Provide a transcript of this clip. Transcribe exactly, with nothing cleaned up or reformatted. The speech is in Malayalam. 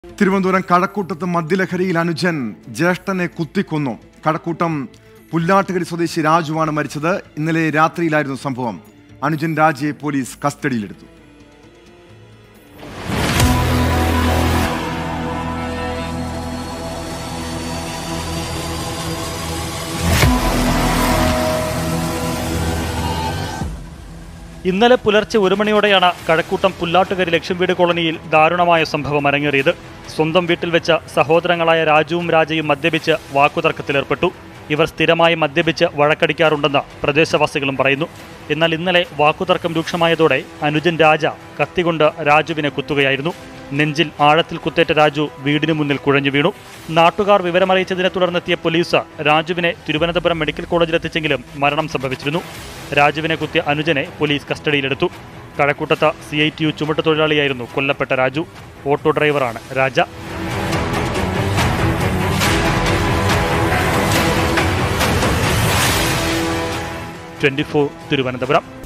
തിരുവനന്തപുരം കഴക്കൂട്ടത്ത് മദ്യലഹരിയിൽ അനുജൻ ജ്യേഷ്ഠനെ കുത്തിക്കൊന്നു. കഴക്കൂട്ടം പുല്ലാട്ടുകരി സ്വദേശി രാജുവാണ് മരിച്ചത്. ഇന്നലെ രാത്രിയിലായിരുന്നു സംഭവം. അനുജൻ രാജയെ പോലീസ് കസ്റ്റഡിയിലെടുത്തു. ഇന്നലെ പുലർച്ചെ ഒരു മണിയോടെയാണ് കഴക്കൂട്ടം പുല്ലാട്ടുകരി ലക്ഷ്മീവീട് കോളനിയിൽ ദാരുണമായ സംഭവം അരങ്ങേറിയത്. സ്വന്തം വീട്ടിൽ വെച്ച സഹോദരങ്ങളായ രാജുവും രാജയും മദ്യപിച്ച് വാക്കുതർക്കത്തിലേർപ്പെട്ടു. ഇവർ സ്ഥിരമായി മദ്യപിച്ച് വഴക്കടിക്കാറുണ്ടെന്ന് പ്രദേശവാസികളും പറയുന്നു. എന്നാൽ ഇന്നലെ വാക്കുതർക്കം രൂക്ഷമായതോടെ അനുജൻ രാജ കത്തികൊണ്ട് രാജുവിനെ കുത്തുകയായിരുന്നു. നെഞ്ചിൽ ആഴത്തിൽ കുത്തേറ്റ രാജു വീടിനു മുന്നിൽ കുഴഞ്ഞു വീണു. നാട്ടുകാർ വിവരമറിയിച്ചതിനെ തുടർന്നെത്തിയ പോലീസ് രാജുവിനെ തിരുവനന്തപുരം മെഡിക്കൽ കോളേജിലെത്തിച്ചെങ്കിലും മരണം സംഭവിച്ചിരുന്നു. രാജുവിനെ കുത്തിയ അനുജനെ പോലീസ് കസ്റ്റഡിയിലെടുത്തു. കഴക്കൂട്ടത്ത് സി ഐ ടി യു ചുമട്ടുതൊഴിലാളിയായിരുന്നു കൊല്ലപ്പെട്ട രാജു. ഓട്ടോ ഡ്രൈവറാണ് രാജ. Twenty four Thiruvananthapuram.